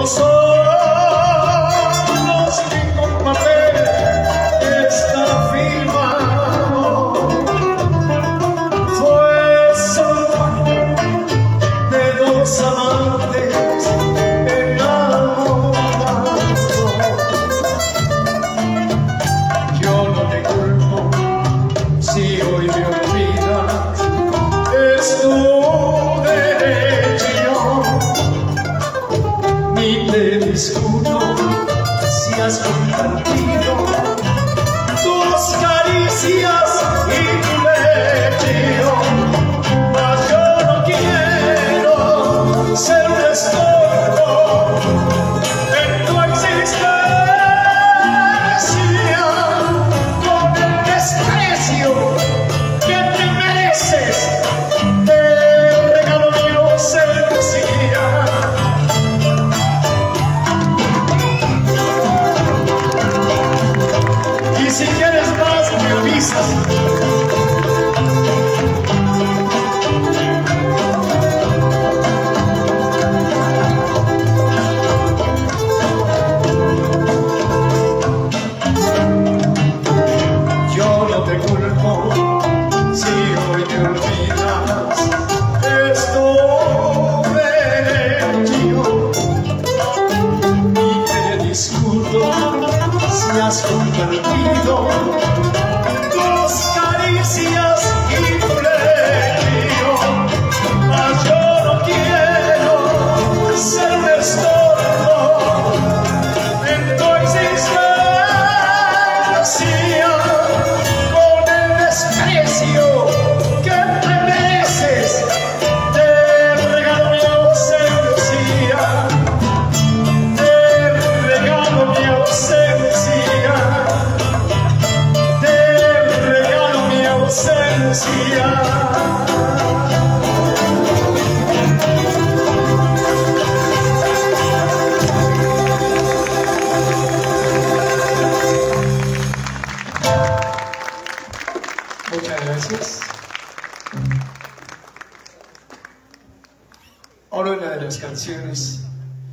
Ahora una de las canciones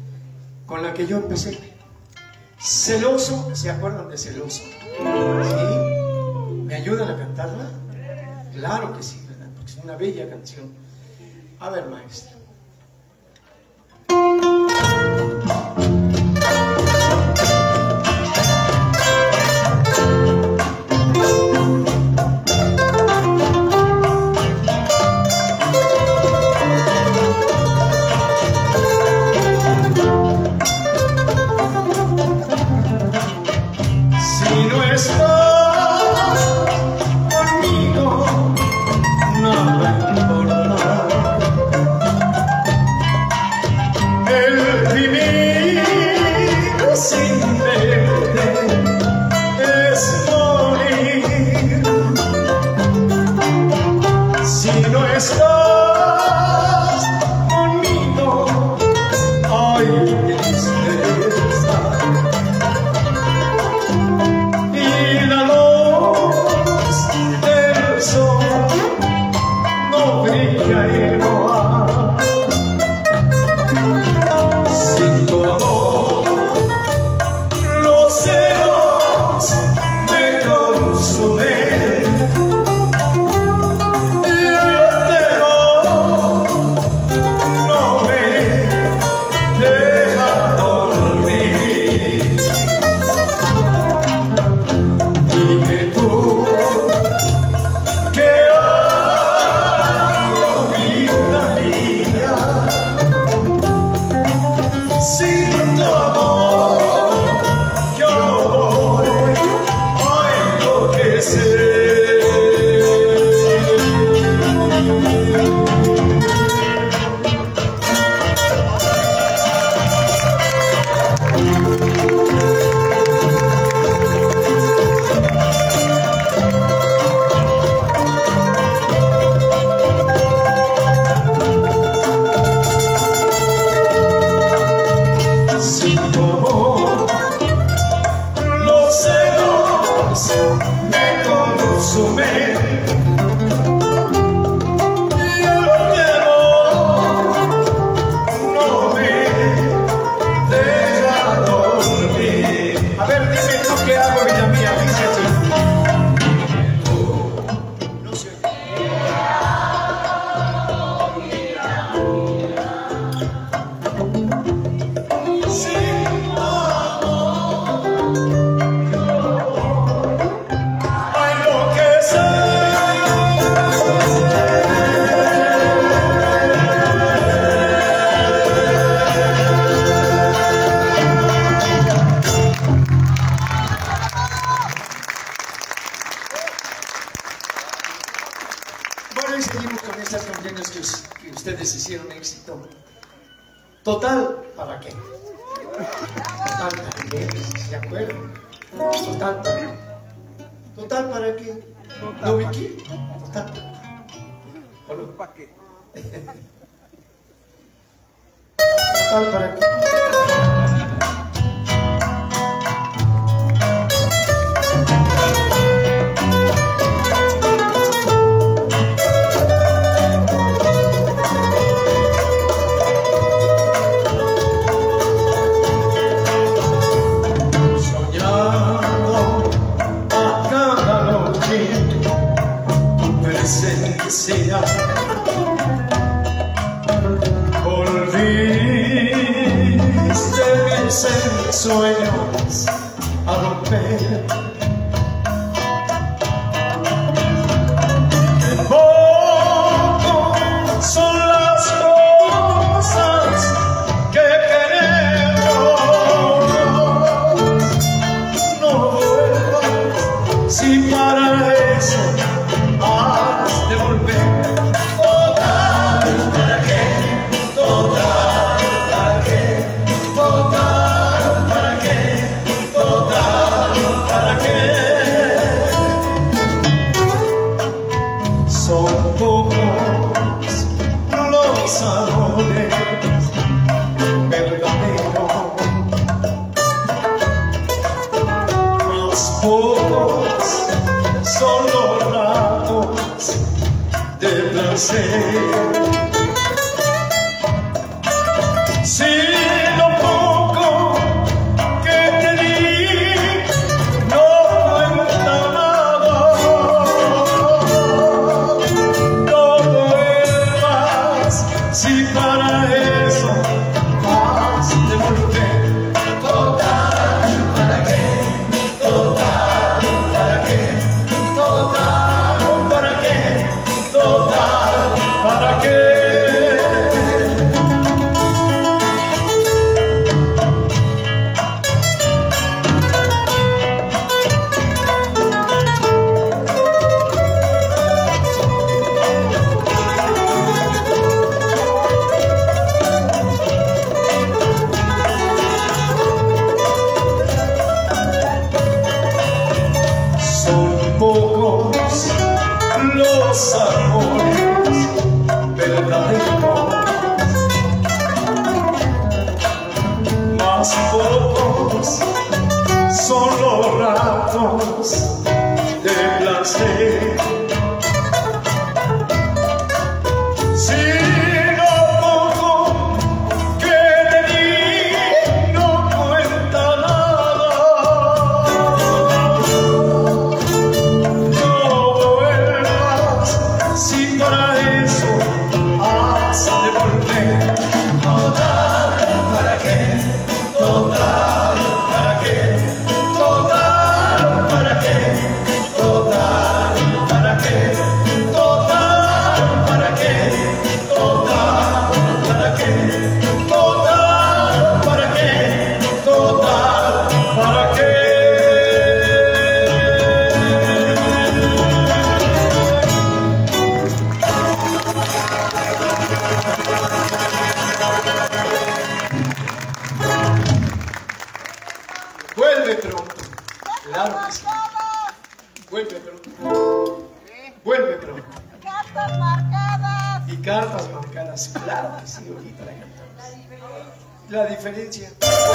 con la que yo empecé. Celoso, ¿se acuerdan de Celoso? ¿Sí? ¿Me ayudan a cantarla? Claro que sí, ¿verdad? Porque es una bella canción. A ver, maestra. ustedes hicieron éxito. Total, ¿para qué? Total, ¿para qué? ¿Se acuerdan? Total, ¿para qué? Total, ¿para qué? ¿No, Vicky? Total. ¿Para qué? Total, ¿para qué? Volviste mis sueños a romper. Qué poco son las cosas que queremos. No vuelvas si para eso has de volver. Son pocos los amores verdaderos, más pocos son los ratos de placer. Si lo poco que te di no cuenta nada, no vuelvas si para eso has de volver. Total, ¿para qué? Total, ¿para qué? Total, ¿para qué? Total, ¿para qué? Son pocos los amores verdaderos, más pocos son los ratos de placer. Si lo poco que te di no cuenta nada, si para eso has de volver. Total, ¿para qué? Total, ¿para qué? Total, ¿para qué? Total, ¿para qué? Total, ¿para qué? Total, ¿para qué? Total, ¿para qué? Total, ¿para qué? Vuelve pronto. Claro que sí. Vuelve pronto. Vuelve pronto. Cartas marcadas. Y cartas marcadas. Claro que sí, ahorita la cantamos. La diferencia.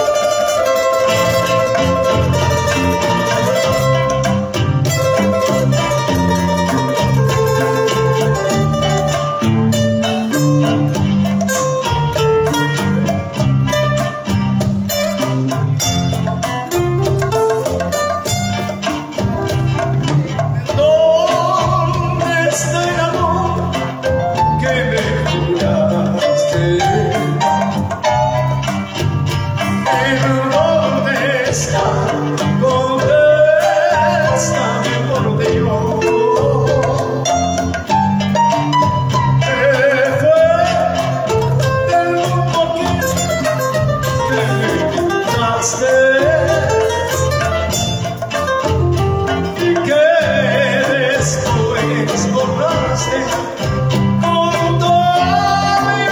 ¿Dónde está el amor que me juraste? ¿En dónde está? Contéstame por Dios. ¿Qué fue del poquito que me quitaste? Y que después borraste con toda mi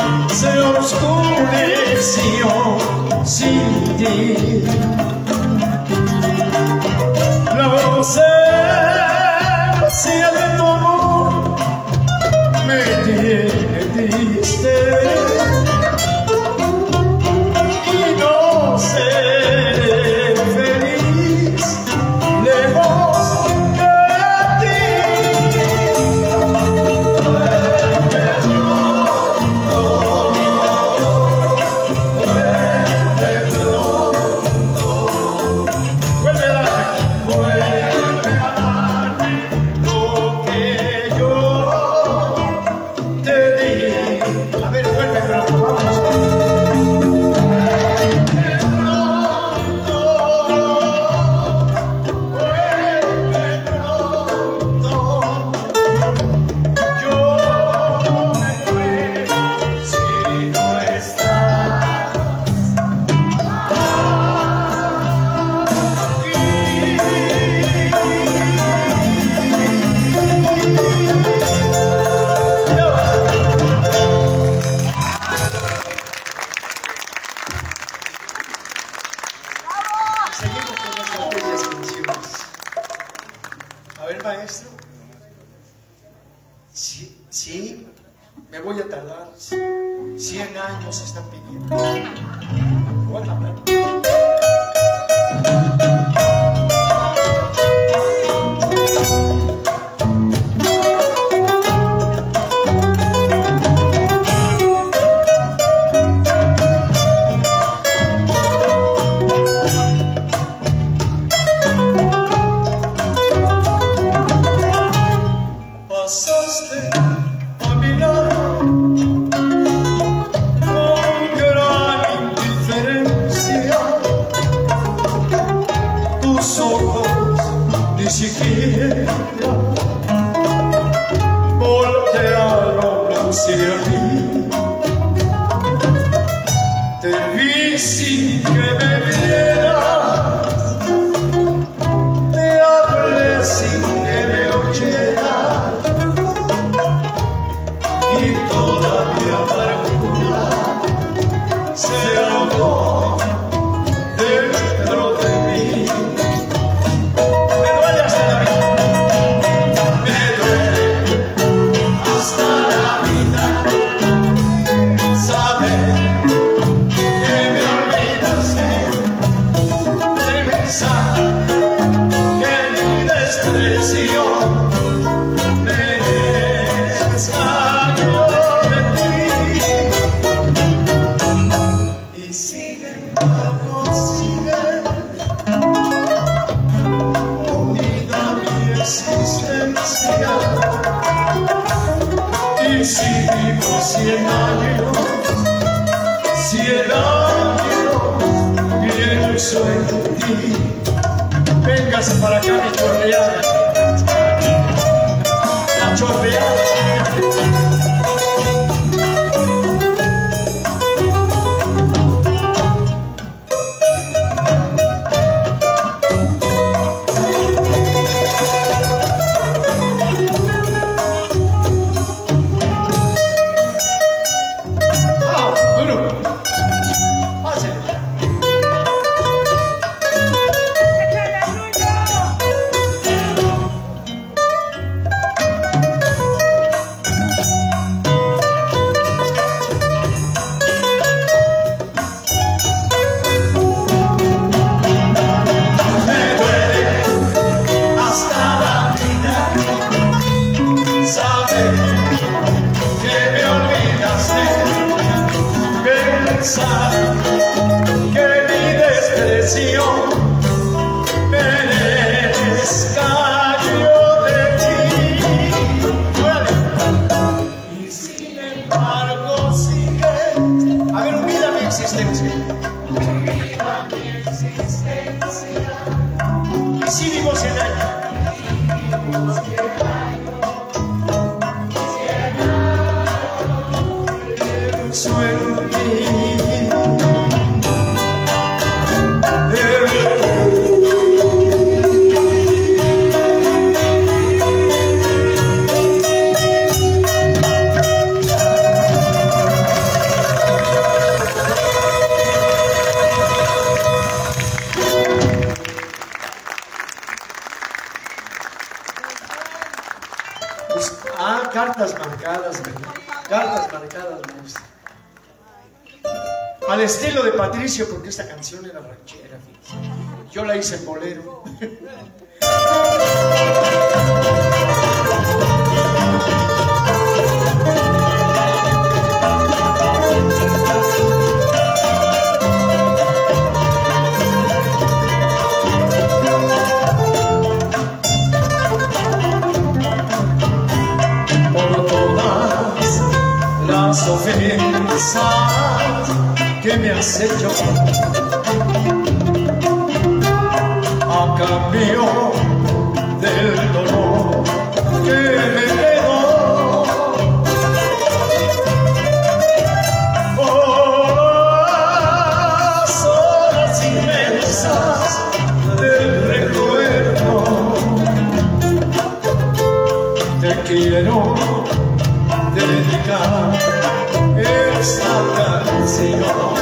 se oscureció sin ti. La ausencia de tu amor me tiene triste y no seré feliz lejos de ti. A ver, maestro. Sí, me voy a tardar. 100 años están pidiendo. Voy a tardar. Pasaste a mi lado con gran indiferencia, tus ojos ni siquiera voltearon hacia mí. Te vi sin que me vieras, te hablé sin que me oyeras, y toda mi amargura se ahogó dentro de mí. Me duele hasta la vida, me duele hasta la vida saber que me olvidaste, de pensar que mi desprecio me descayó de ti. Y sin embargo sigue unida mi existencia. Y si vivo 100 años, 100 años pienso en ti. Véngase para acá, mi chorreada. La chorreada. Bueno, pásale. Me duele hasta la vida saber que me olvidaste, pensar que mi desprecio me descayó de ti. Y sin embargo sigue. A ver, olvida mi existencia. Y si vivo 100 años. Pienso en ti. marcadas me gusta. Al estilo de Patricio, porque esta canción era ranchera, fíjense. Yo la hice en bolero. Por todas las ofensas que me has hecho, a cambio del dolor que me quedó, por las horas inmensas del recuerdo, te quiero dedicar esta canción.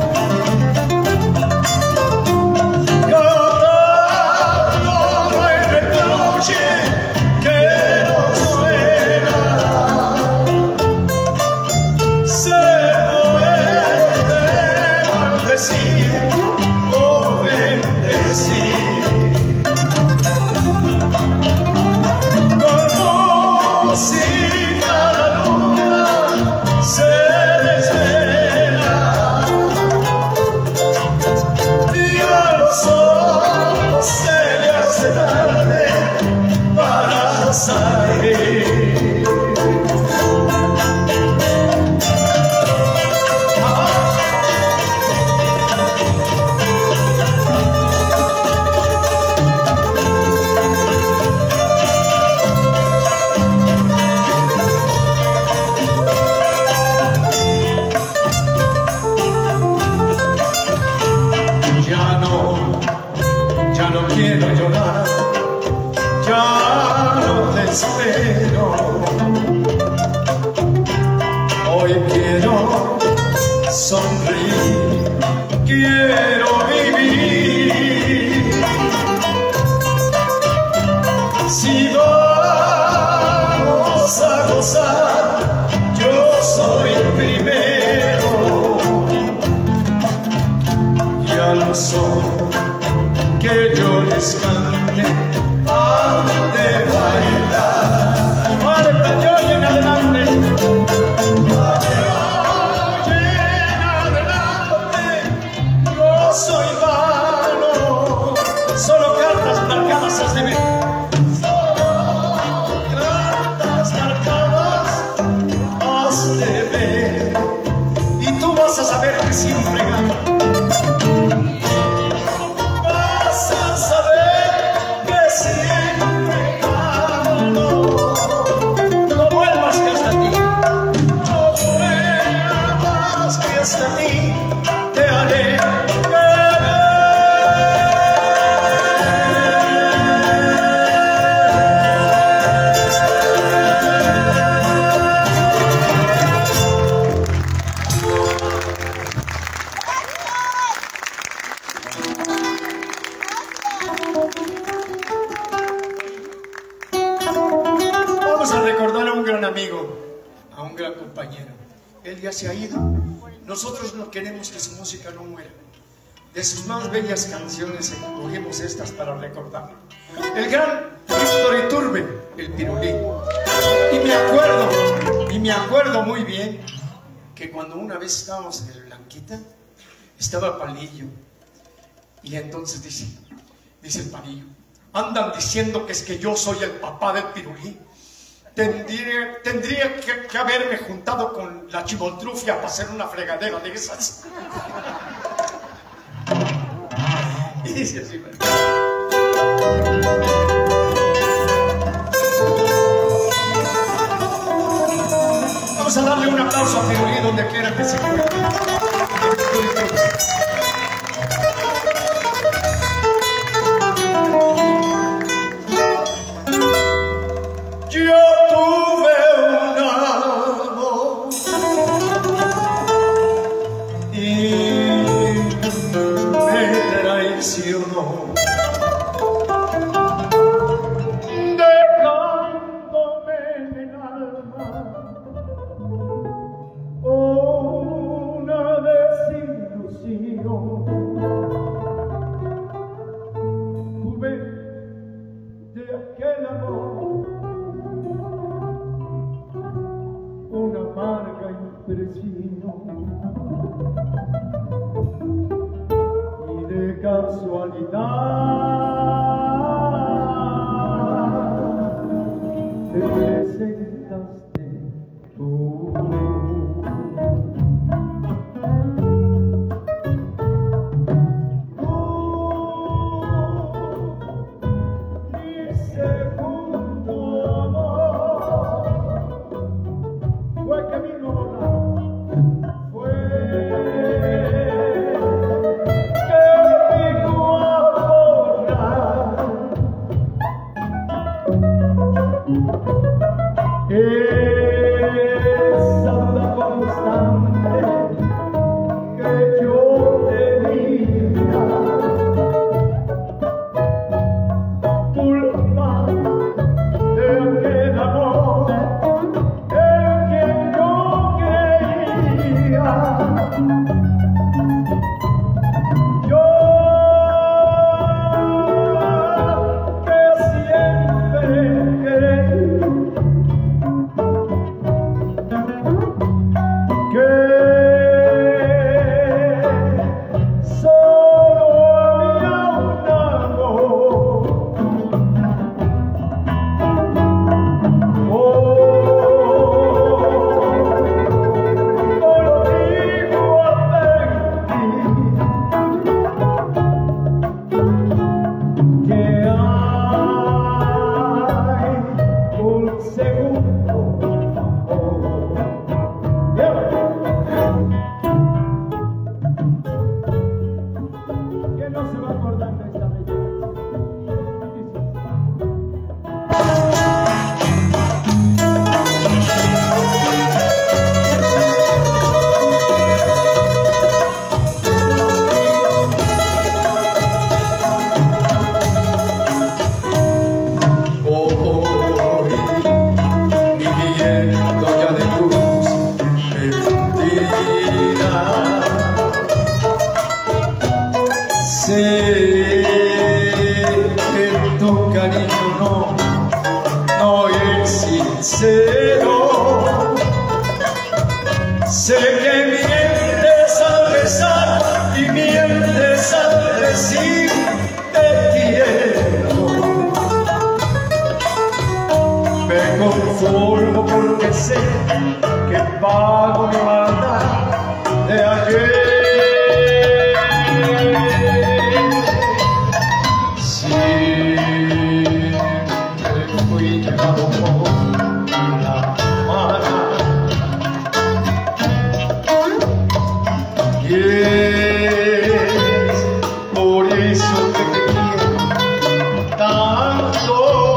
Nosotros no queremos que su música no muera. De sus más bellas canciones escogemos estas para recordarlo. El gran Víctor Iturbe, el Pirulí. Y me acuerdo muy bien que cuando una vez estábamos en el Blanquita, estaba Palillo. Y entonces dice el Palillo, andan diciendo que es que yo soy el papá del Pirulí. Tendría que haberme juntado con la chimoltrufia para hacer una fregadera de esas. Y dice así, vamos a darle un aplauso a Pirulí donde quiera que se encuentre. destino y de casualidad te presentaste tú. Esa duda constante que yo tenía, culpa de aquel amor en quien yo creía. Yo que siempre creí que solo había un amor. Contigo aprendí que hay un segundo. Que no se va a acordar de esta belleza. Hoy, mi bien, doña de cruz, mentira. Sé que tu cariño no es sincero. Sé que mientes al besar y mientes al decir te quiero. Me conformo porque sé que pago mi maldad de ayer. Siempre fui llevado por la mano y es por eso que te quiero tanto.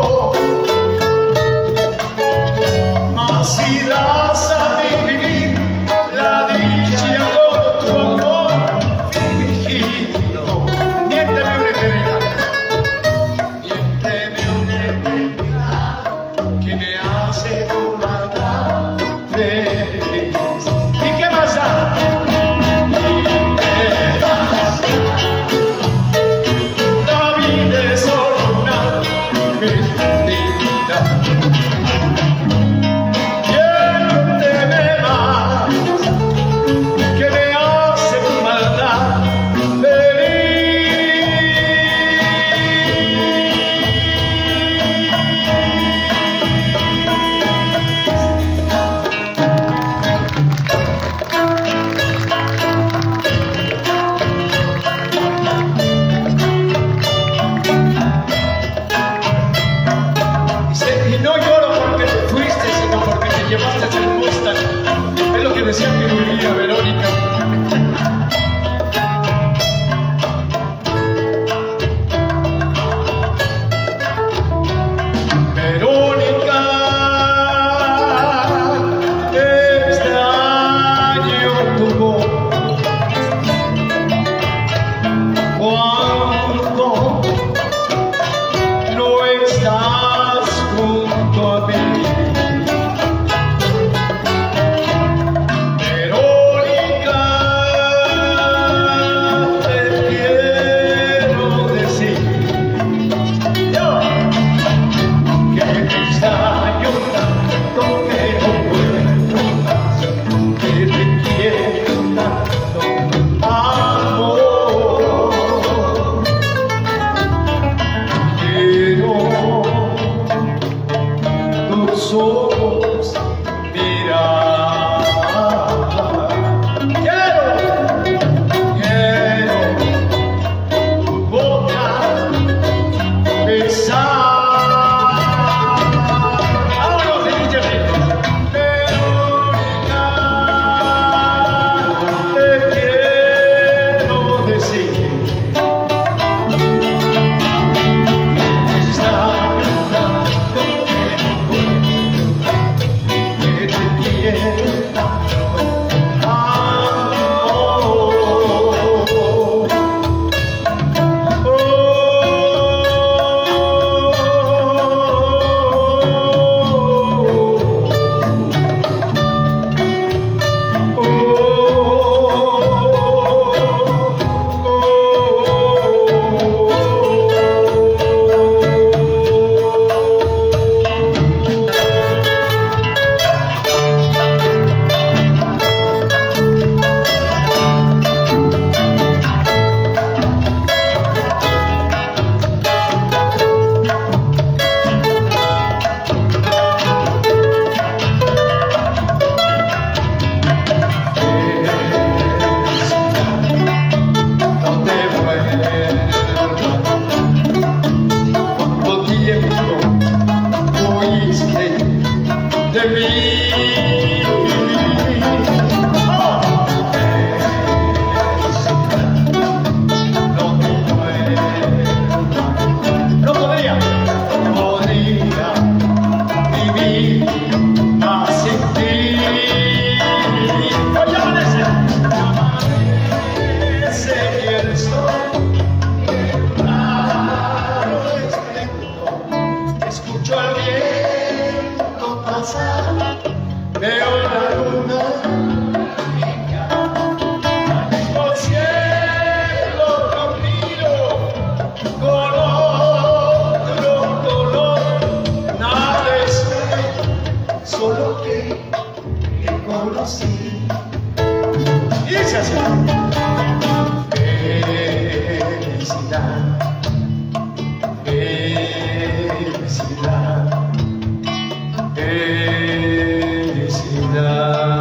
Mas si das a mí vivir la dicha por tu amor fingido, miénteme una eternidad, miénteme una eternidad que me hace tu maldad feliz. ¿Y qué más da? dice así. Felicidad, felicidad, felicidad.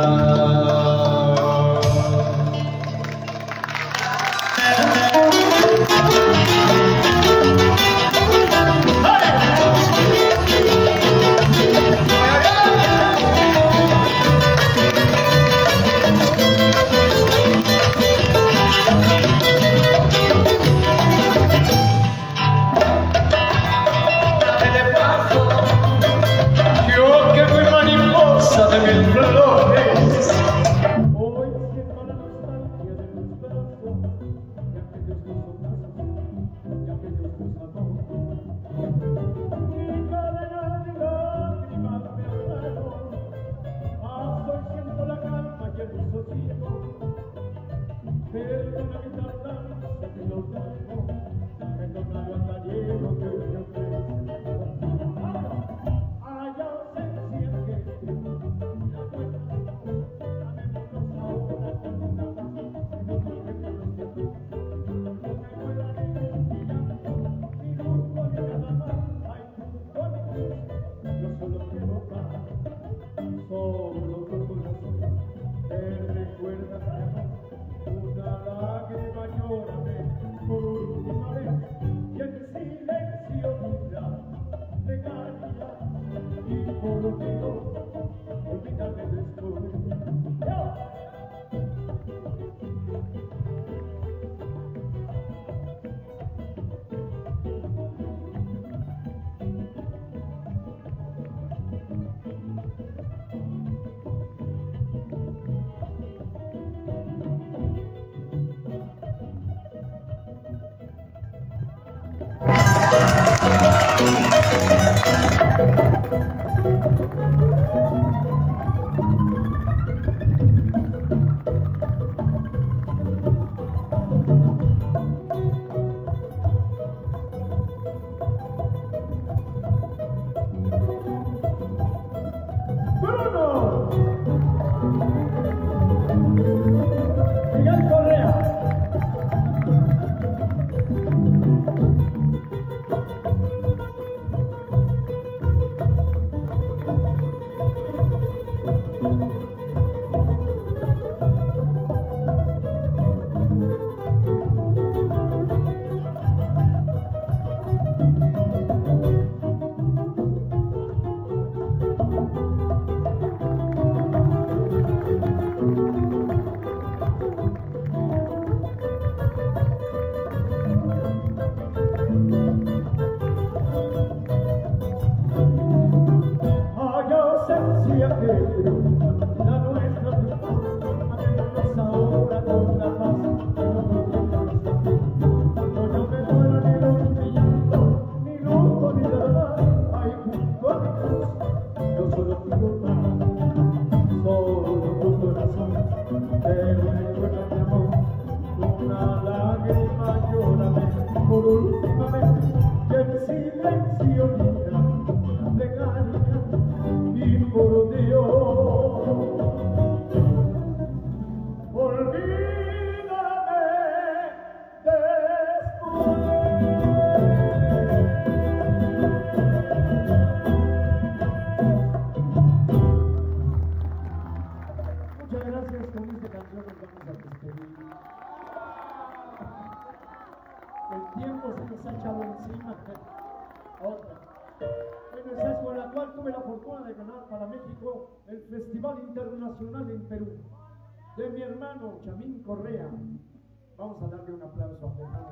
El Festival Internacional en Perú, de mi hermano Chamín Correa. Vamos a darle un aplauso a mi hermano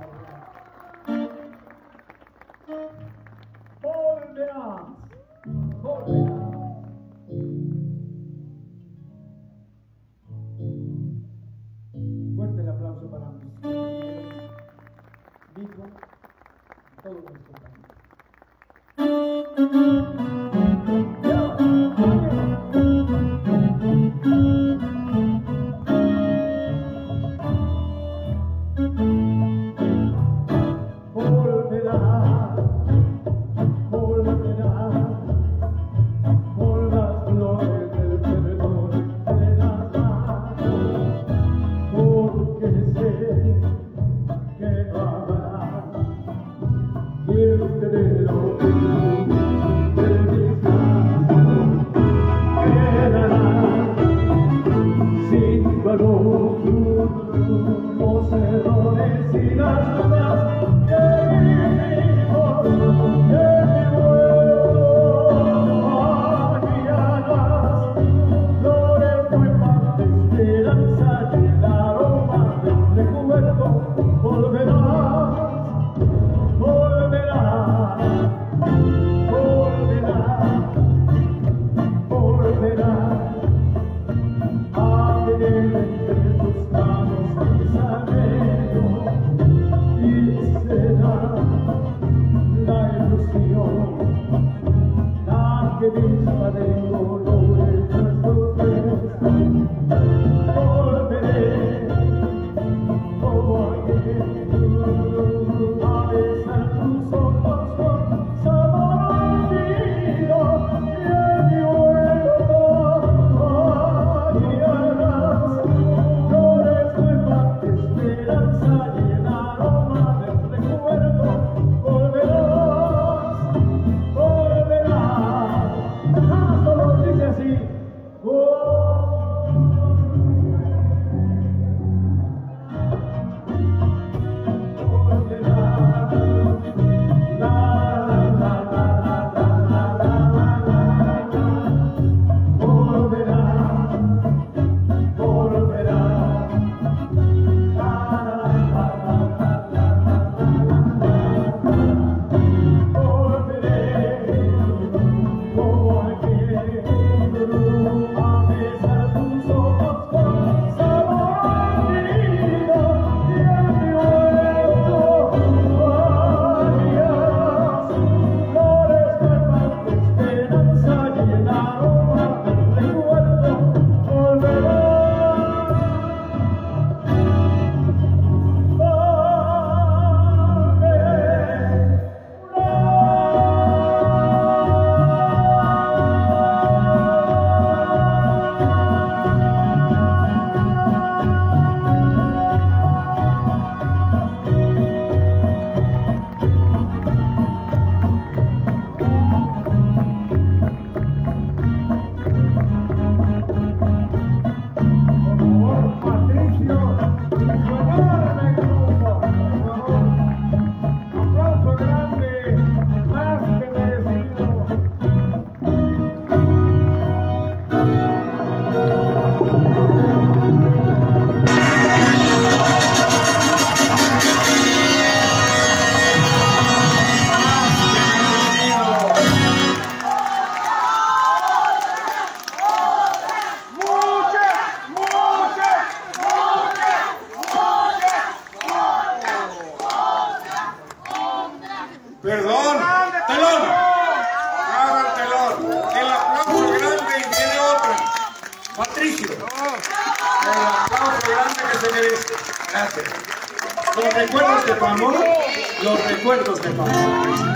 Chamín Correa. Volverás, volverás. Fuerte el aplauso para mis hijos, todos mis compañeros. los errores y las dudas de mi hijo, de mi vuelo mañanas, flores nuevas de esperanza y el aroma del recuerdo. Volverás, volverás, volverás, volverás a tener entre tus manos mis anhelos y será la ilusión la que vista del color de nuestro gesto. Volveré como ayer a besar tus ojos con sabor olvido y en mi huerto hallarás flores nuevas de esperanza y el aroma del recuerdo. Volverás, volverás. Solo dice así. Perdón, telón. Haga el telón. El aplauso grande y viene otra. Patricio. El aplauso grande que se merece. Gracias. Los recuerdos de tu amor, los recuerdos de tu amor.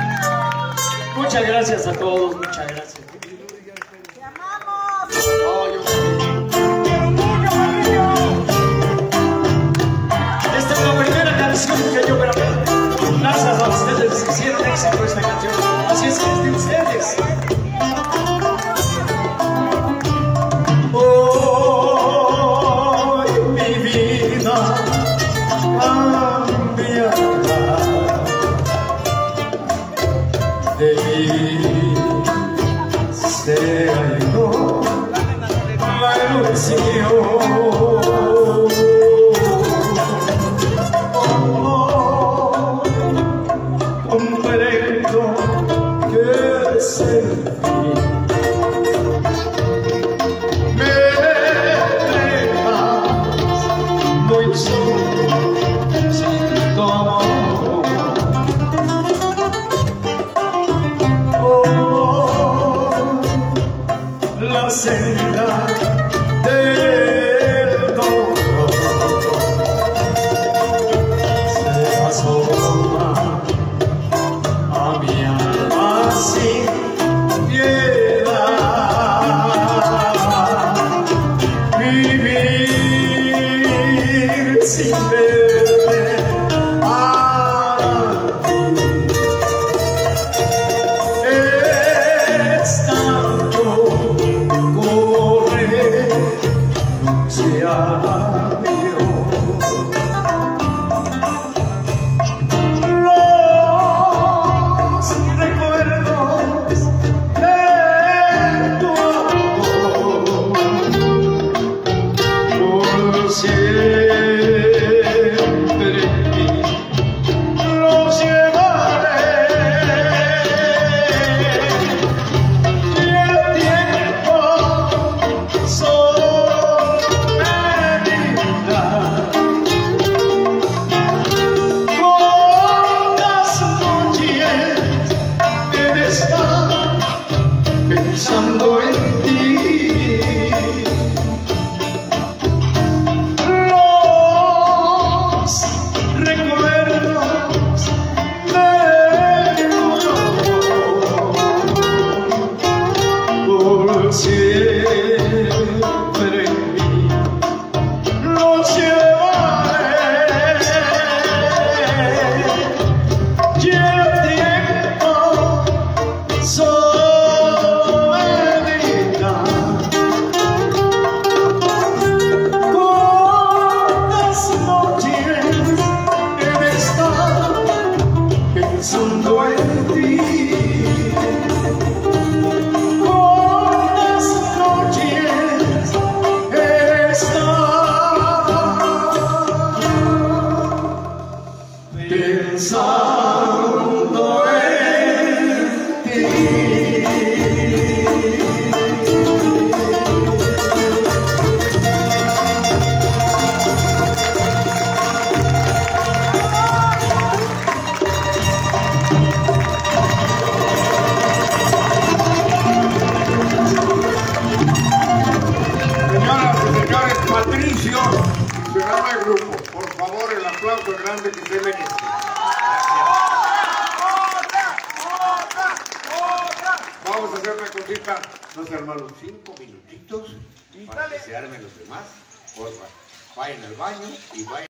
Muchas gracias a todos, muchas gracias. ¡Te amamos! Esta es la primera canción que yo grabé. Gracias a ustedes, se siente éxito esta canción. Así es que es de ustedes. Hoy mi vida cambiará. De mí Pensando en ti, los recuerdos de tu amor por siempre en mí los llevaré. Y el tiempo pensando en ti, cuántas noches he pensando en ti. Patricio, se llama el grupo. Por favor, el aplauso grande que se merece. Vamos a hacer una cosita. Nos armamos 5 minutitos para que se armen los demás. Porfa, vayan al baño y vayan.